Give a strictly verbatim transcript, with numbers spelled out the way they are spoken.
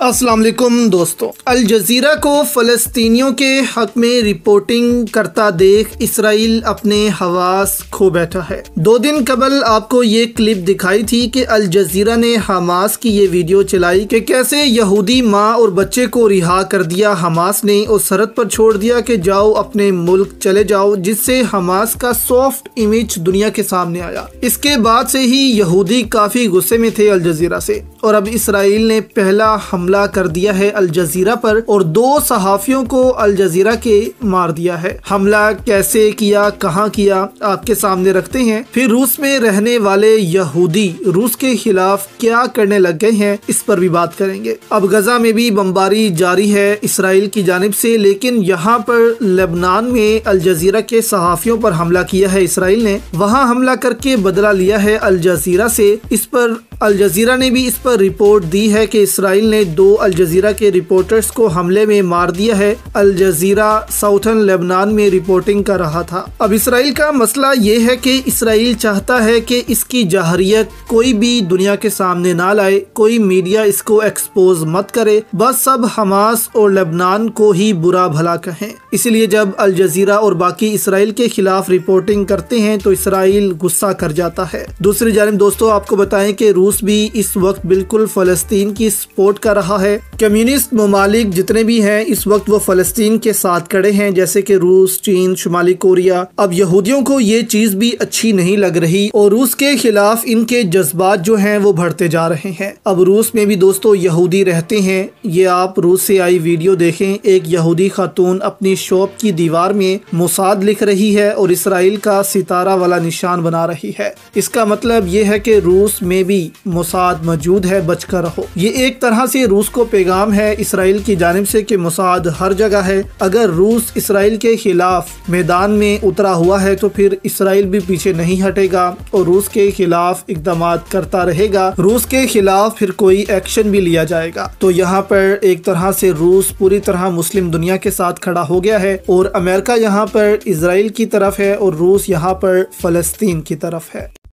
अस्सलाम वालेकुम दोस्तों, अल जज़ीरा को फ़लस्तीनियों के हक में रिपोर्टिंग करता देख इसराइल अपने हवास खो बैठा है। दो दिन कबल आपको ये क्लिप दिखाई थी कि अल जज़ीरा ने हमास की ये वीडियो चलाई कि कैसे यहूदी माँ और बच्चे को रिहा कर दिया हमास ने और सरहद पर छोड़ दिया कि जाओ अपने मुल्क चले जाओ, जिससे हमास का सॉफ्ट इमेज दुनिया के सामने आया। इसके बाद से ही यहूदी काफ़ी गुस्से में थे अल जज़ीरा से, और अब इसराइल ने पहला हमला कर दिया है अल जज़ीरा पर और दो सहाफ़ियों को अल जज़ीरा के मार दिया है। हमला कैसे किया, कहां किया, आपके सामने रखते हैं। फिर रूस में रहने वाले यहूदी रूस के खिलाफ क्या करने लग गए हैं, इस पर भी बात करेंगे। अब गजा में भी बमबारी जारी है इसराइल की जानिब से, लेकिन यहाँ पर लेबनान में अल जज़ीरा के सहाफ़ियों पर हमला किया है इसराइल ने। वहाँ हमला करके बदला लिया है अल जज़ीरा से। इस पर अल जज़ीरा ने भी इस पर रिपोर्ट दी है कि इसराइल ने दो अल जज़ीरा के रिपोर्टर्स को हमले में मार दिया है। अल जज़ीरा साउथर्न लेबनान में रिपोर्टिंग कर रहा था। अब इसराइल का मसला ये है कि इसराइल चाहता है कि इसकी जहरियत कोई भी दुनिया के सामने ना लाए, कोई मीडिया इसको एक्सपोज मत करे, बस सब हमास और लेबनान को ही बुरा भला कहें। इसलिए जब अल जज़ीरा और बाकी इसराइल के खिलाफ रिपोर्टिंग करते हैं तो इसराइल गुस्सा कर जाता है। दूसरी जानिब दोस्तों, आपको बताएं कि रूस भी इस वक्त बिल्कुल फ़लस्तीन की सपोर्ट कर रहा है। कम्युनिस्ट ममालिक जितने भी हैं इस वक्त वो फ़लस्तीन के साथ खड़े हैं, जैसे कि रूस, चीन, शुमाली कोरिया। अब यहूदियों को ये चीज़ भी अच्छी नहीं लग रही और रूस के खिलाफ इनके जज्बात जो हैं वो बढ़ते जा रहे हैं। अब रूस में भी दोस्तों यहूदी रहते हैं। ये आप रूस से आई वीडियो देखें, एक यहूदी खातून अपनी शॉप की दीवार में मोसाद लिख रही है और इसराइल का सितारा वाला निशान बना रही है। इसका मतलब ये है कि रूस में भी मोसाद मौजूद है, बचकर रहो। ये एक तरह से रूस को पैगाम है इसराइल की जानिब से कि मोसाद हर जगह है। अगर रूस इसराइल के खिलाफ मैदान में उतरा हुआ है तो फिर इसराइल भी पीछे नहीं हटेगा और रूस के खिलाफ इक़दाम करता रहेगा। रूस के खिलाफ फिर कोई एक्शन भी लिया जाएगा। तो यहाँ पर एक तरह से रूस पूरी तरह मुस्लिम दुनिया के साथ खड़ा हो गया है और अमेरिका यहाँ पर इसराइल की तरफ है और रूस यहाँ पर फ़लस्तीन की तरफ है।